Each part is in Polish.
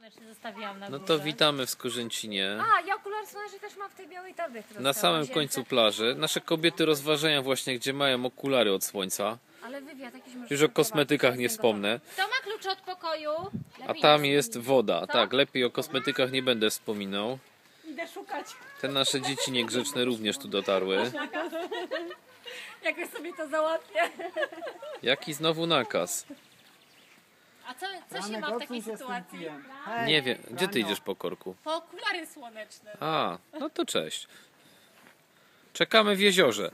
Zostawiłam na No górze. to witamy w Skorzęcinie. A, ja okulary słoneczne też mam w tej białej torbie, którą Na dostałam, samym wzięte. końcu plaży. Nasze kobiety rozważają właśnie, gdzie mają okulary od słońca. Ale wywiad jakiś może Już o prowadzić, kosmetykach nie jestem wspomnę. gotowa. Kto ma klucze od pokoju? A Lepiej tam nie jest wspomnij. woda. Co? Tak, lepiej o kosmetykach nie będę wspominał. Idę szukać. Te nasze dzieci niegrzeczne również tu dotarły. Jakoś sobie to załatwię. Jaki znowu nakaz? A co się ma w takiej sytuacji? Nie wiem. Gdzie ty idziesz po korku? Po okulary słoneczne. A, no to cześć. Czekamy w jeziorze.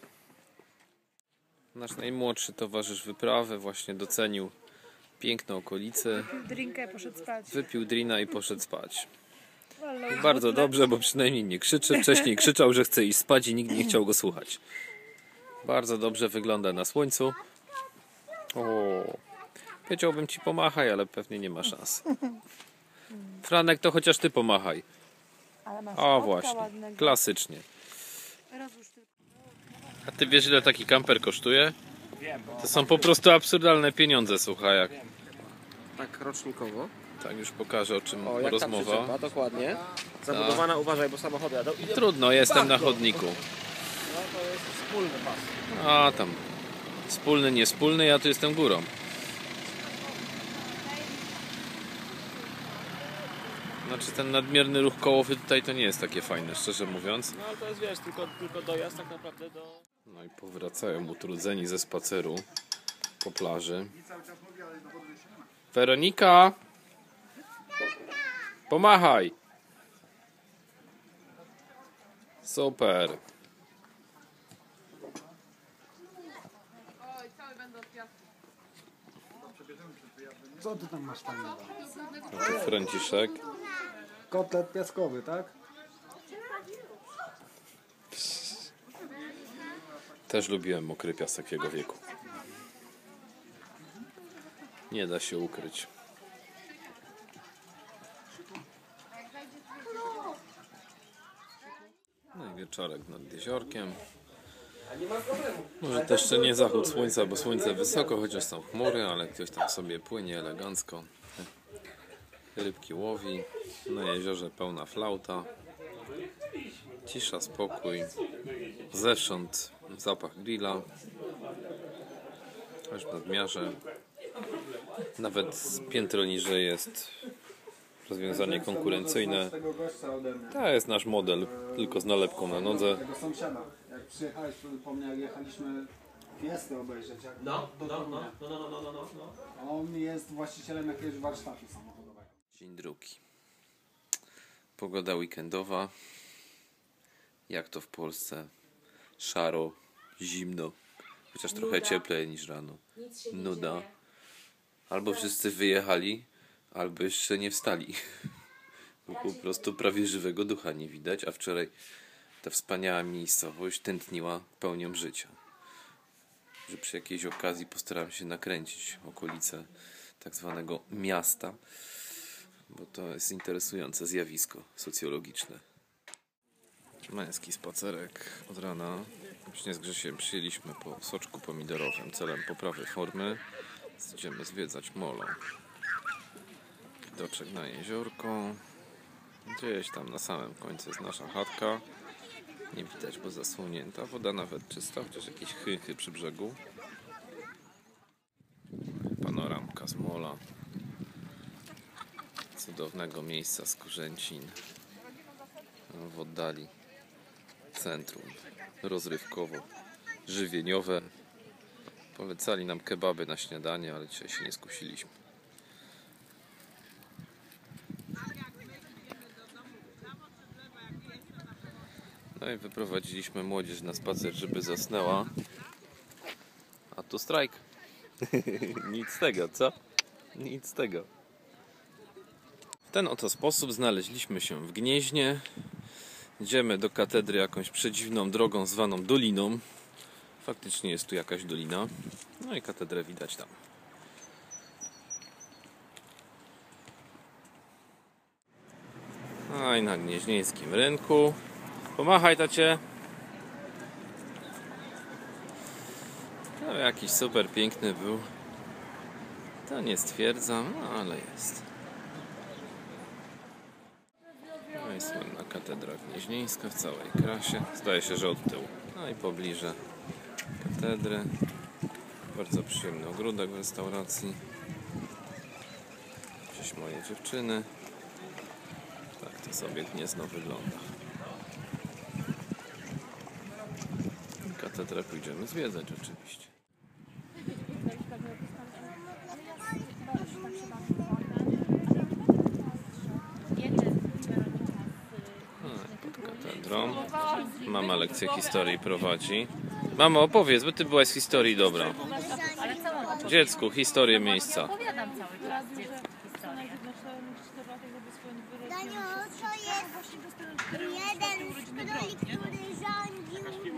Nasz najmłodszy towarzysz wyprawy właśnie docenił piękne okolice. Drinkę poszedł spać. Wypił drina i poszedł spać. I bardzo dobrze, bo przynajmniej nie krzyczy. Wcześniej krzyczał, że chce iść spać i nikt nie chciał go słuchać. Bardzo dobrze wygląda na słońcu. O, powiedziałbym ci pomachaj, ale pewnie nie ma szans. Franek, to chociaż ty pomachaj. O właśnie, klasycznie. A ty wiesz, ile taki kamper kosztuje? To są po prostu absurdalne pieniądze, słuchaj. Jak... Tak rocznikowo. Tak, już pokażę, o czym O, jak rozmowa. ta przyczepa, dokładnie. Zabudowana, uważaj, bo samochody jadą. Trudno, jestem na chodniku. No to jest wspólny pas. A tam, wspólny, niespólny, ja tu jestem górą. Znaczy ten nadmierny ruch kołowy tutaj to nie jest takie fajne, szczerze mówiąc. No ale to jest, wiesz, tylko dojazd tak naprawdę do... No i powracają utrudzeni ze spaceru po plaży. Weronika! Pomachaj! Super! Co ty tam masz fajnego? A tu Franciszek. Kotlet piaskowy, tak? Też lubiłem mokry piasek w jego wieku. Nie da się ukryć. No i wieczorek nad jeziorkiem. Może to jeszcze nie zachód słońca, bo słońce wysoko, chociaż są chmury, ale ktoś tam sobie płynie elegancko. Rybki łowi. Na jeziorze pełna flauta. Cisza, spokój. Zewsząd zapach grilla. Aż w nadmiarze. Nawet z piętro niżej jest rozwiązanie konkurencyjne. To jest nasz model, tylko z nalepką na nodze. Tego sąsiada. Jak przyjechałeś po mnie, jak jechaliśmy Fiestę obejrzeć. Jak No. On jest właścicielem jakiegoś warsztatu samochodowego. Dzień drugi. Pogoda weekendowa. Jak to w Polsce? Szaro, zimno. Chociaż trochę cieplej niż rano. Nuda. Albo wszyscy wyjechali, albo jeszcze nie wstali. Bo po prostu prawie żywego ducha nie widać, a wczoraj ta wspaniała miejscowość tętniła pełnią życia. Że przy jakiejś okazji postaram się nakręcić okolice tak zwanego miasta, bo to jest interesujące zjawisko socjologiczne. Męski spacerek od rana. Właśnie z Grzesiem przyjęliśmy po soczku pomidorowym celem poprawy formy. Idziemy zwiedzać molo. Widoczek na jeziorko. Gdzieś tam na samym końcu jest nasza chatka. Nie widać, bo zasłonięta. Woda nawet czysta, chociaż jakieś chychy przy brzegu. Panoramka z mola. Cudownego miejsca Skorzęcin. W oddali centrum rozrywkowo-żywieniowe. Polecali nam kebaby na śniadanie, ale dzisiaj się nie skusiliśmy. No i wyprowadziliśmy młodzież na spacer, żeby zasnęła. A tu strajk. Nic z tego, co? Nic z tego. W ten oto sposób znaleźliśmy się w Gnieźnie. Idziemy do katedry jakąś przedziwną drogą zwaną Doliną. Faktycznie jest tu jakaś dolina. No i katedrę widać tam. No i na gnieźnieńskim rynku. Pomachaj, tacie. No, jakiś super piękny był. To nie stwierdzam, no ale jest. No i słynna katedra gnieźnieńska w całej krasie. Zdaje się, że od tyłu. No i pobliże katedry. Bardzo przyjemny ogródek w restauracji. Gdzieś moje dziewczyny. Tak to sobie Gniezno wygląda. Katedrę pójdziemy zwiedzać oczywiście. Pod katedrą. Mama lekcję historii prowadzi. Mamo, opowiedz, bo ty byłaś z historii dobra. Ale co mam opowiedzieć? Dziecku, historię miejsca. Opowiadam cały czas dziecku historię. Daniu, to jest jeden królik, który rządził.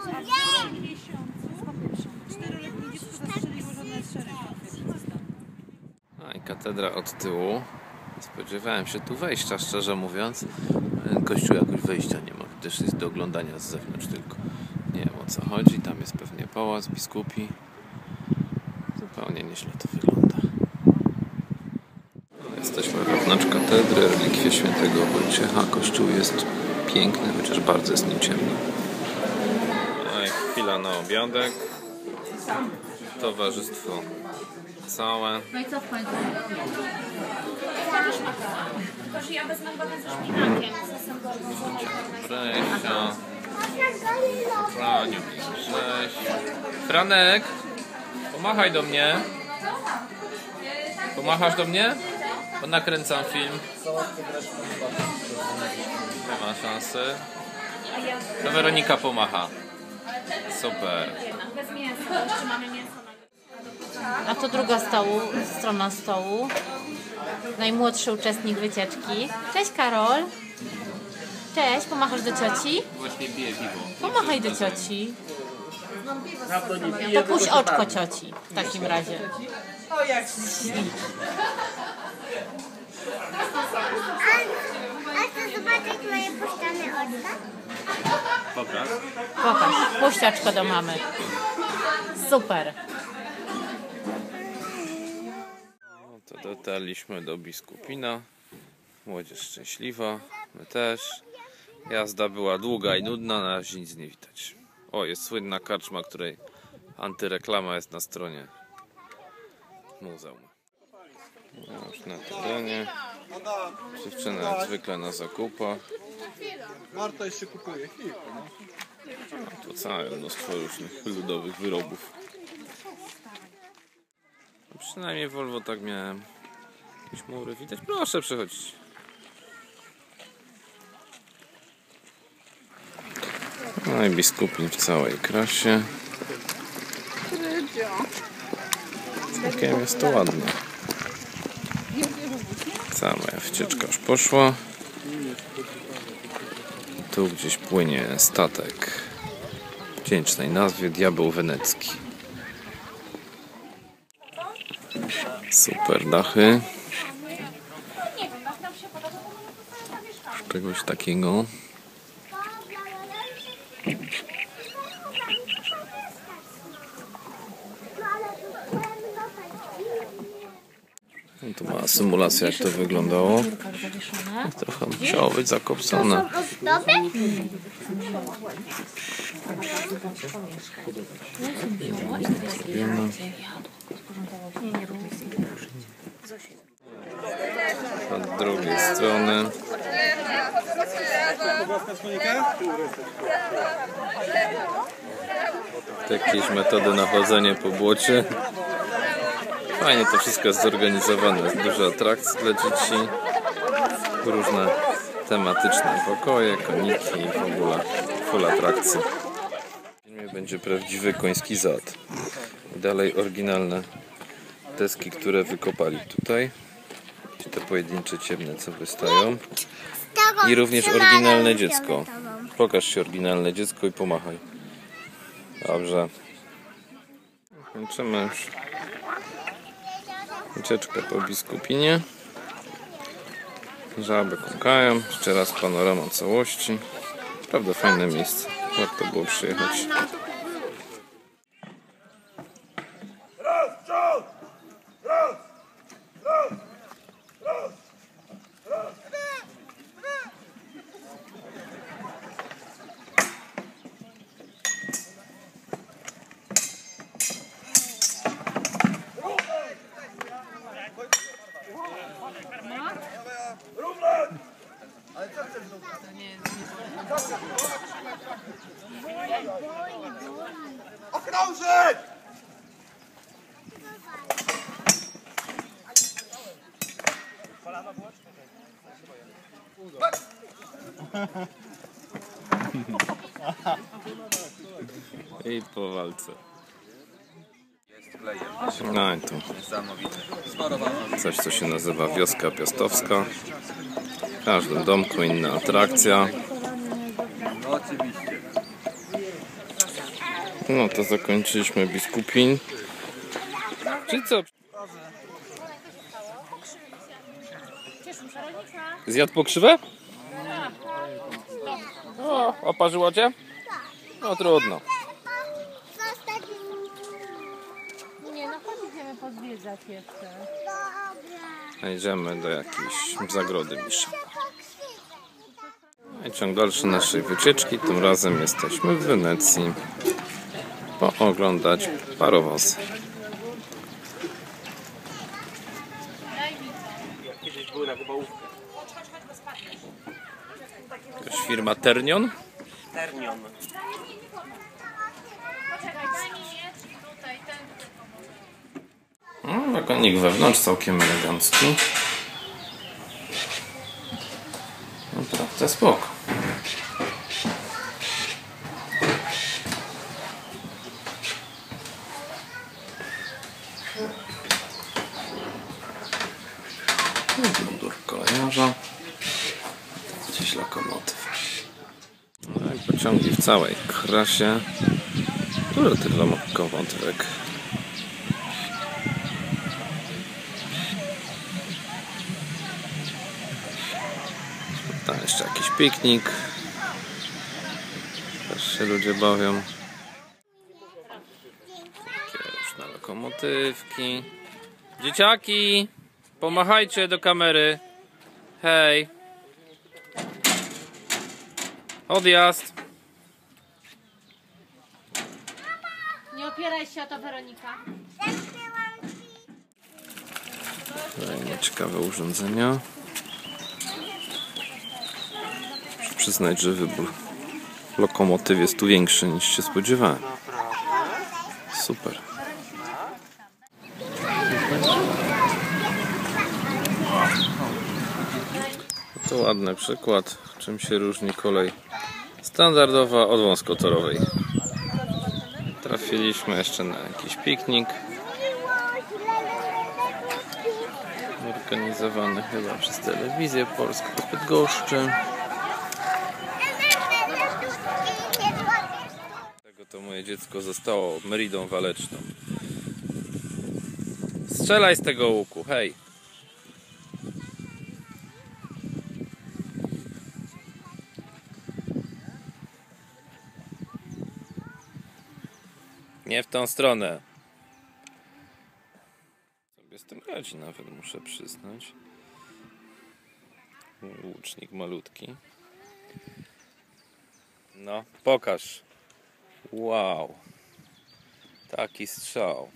A i katedra od tyłu. Spodziewałem się tu wejścia, szczerze mówiąc. Kościół jakoś wejścia nie ma. Też jest do oglądania z zewnątrz tylko. Nie wiem, o co chodzi. Tam jest pewnie pałac biskupi. Zupełnie nieźle to wygląda. Jesteśmy wewnątrz katedry, relikwie świętego Wojciecha. Kościół jest piękny, chociaż bardzo jest nim ciemno. No i chwila na obiadek. Towarzystwo całe. No i co w końcu? Tylko, że ja wezmę wodę ze szpinakiem. Sosem gorgonzola i Fresia. Franiu, cześć. Franek, pomachaj do mnie. Pomachasz do mnie? Bo nakręcam film. Nie ma szansy. To Weronika pomacha. Super. bez mięsa, jeszcze mamy mięso. A to druga strona stołu. Najmłodszy uczestnik wycieczki. Cześć Karol. Cześć, pomachasz do cioci? Właśnie piję piwo. Pomachaj do cioci. To puść oczko cioci w takim razie. A chcę zobaczyć moje puszczane oczka? Pokaż. Pokaż, puść oczko do mamy. Super. No to dotarliśmy do Biskupina. Młodzież szczęśliwa. My też. Jazda była długa i nudna, na razie nic nie widać. O, jest słynna karczma, której antyreklama jest na stronie muzeum. No, już na terenie. Dziewczyny jak zwykle na zakupach. Marta jeszcze kupuje. Tu całe mnóstwo różnych ludowych wyrobów. No, przynajmniej Volvo tak miałem. Jakieś mury widać? Proszę przechodzić. No i Biskupin w całej krasie. Całkiem jest to ładne. Cała moja wycieczka już poszła. Tu gdzieś płynie statek w wdzięcznej nazwie Diabeł Wenecki. Super dachy. Czegoś takiego. Tu mała symulacja, jak to wyglądało. Trochę musiało być zakopcone. Od drugiej strony. Jakieś metody na chodzenie po błocie. Fajnie to wszystko jest zorganizowane. Jest dużo atrakcji dla dzieci. Różne tematyczne pokoje, koniki i w ogóle full atrakcji. W filmie będzie prawdziwy koński zad. I dalej oryginalne deski, które wykopali tutaj. Te pojedyncze ciemne, co wystają. I również oryginalne dziecko. Pokaż się oryginalne dziecko i pomachaj. Dobrze. Kończymy już wycieczkę po Biskupinie. Żaby kukają. Jeszcze raz panorama całości. Naprawdę fajne miejsce. Warto było przyjechać. Podążyć! I po walce. No i tu coś, co się nazywa wioska piastowska. W każdym domku inna atrakcja. No to zakończyliśmy Biskupin. Czy co? Zjadł pokrzywę? O, oparzyło cię? No trudno. Nie, no chodź, idziemy pozwiedzać jeszcze. Idziemy do jakiejś zagrody misza. I ciąg dalszy naszej wycieczki. Tym razem jesteśmy w Wenecji. Pooglądać parowozy. Kiedyś były na Gubałówkę. Jakaś firma Ternion? Ternion. Poczekaj, daj mi mieć tutaj, ten. Wagonik wewnątrz całkiem elegancki. Naprawdę spoko. Mundur kolejarza. Gdzieś lokomotyw. No i pociągi w całej krasie. Dużo tych lokomotywek. Tam jeszcze jakiś piknik. Też się ludzie bawią. Takie różne lokomotywki. Dzieciaki! Pomachajcie do kamery. Hej! Odjazd! Nie opieraj się o to, Weronika. Kolejne ciekawe urządzenia. Muszę przyznać, że wybór lokomotyw jest tu większy niż się spodziewałem. Super. To ładny przykład, czym się różni kolej standardowa od wąskotorowej. Trafiliśmy jeszcze na jakiś piknik. Organizowany chyba przez Telewizję Polską w Bydgoszczy. Tego to moje dziecko zostało Meridą waleczną. Strzelaj z tego łuku, hej! Nie w tą stronę. Sobie z tym radzi nawet, muszę przyznać. Łucznik malutki. No, pokaż. Wow. Taki strzał.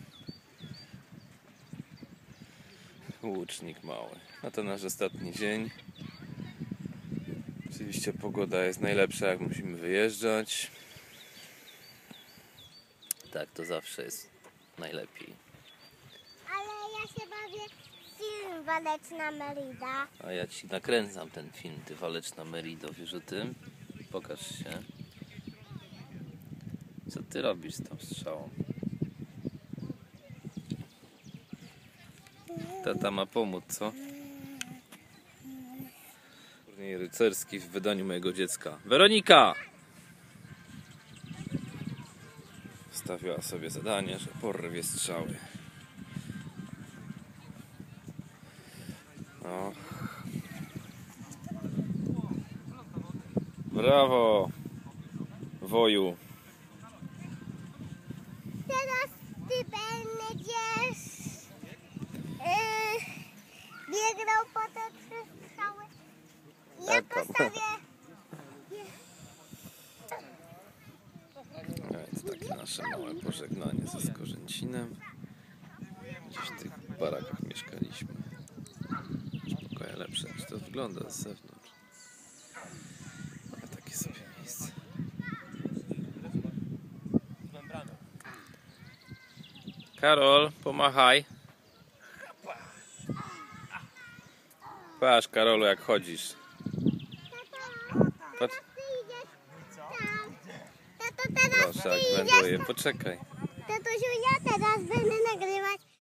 Łucznik mały. No to nasz ostatni dzień. Oczywiście pogoda jest najlepsza, jak musimy wyjeżdżać. Tak, to zawsze jest najlepiej. Ale ja się bawię w film Waleczna Merida. A ja ci nakręcam ten film, ty waleczna Merido, wiesz o tym? Pokaż się. Co ty robisz z tą strzałą? Tata ma pomóc, co? Turniej rycerski w wydaniu mojego dziecka. Weronika! Stawiała sobie zadanie, że porwie strzały. Och. Brawo! Woju! Teraz ty będziesz biegnął po te 3 strzały. Ja Tam. postawię. To takie nasze małe pożegnanie ze Skorzęcinem. Gdzieś w tych barakach mieszkaliśmy. Pokoje lepsze, jak to wygląda z zewnątrz. Ale takie sobie miejsce. Karol, pomachaj. Patrz, Karolu, jak chodzisz. Patrz. Ty idziesz tam. Tato, teraz Proszę, ty jak idziesz. wędruje. Poczekaj. Tatusiu, ja teraz będę nagrywać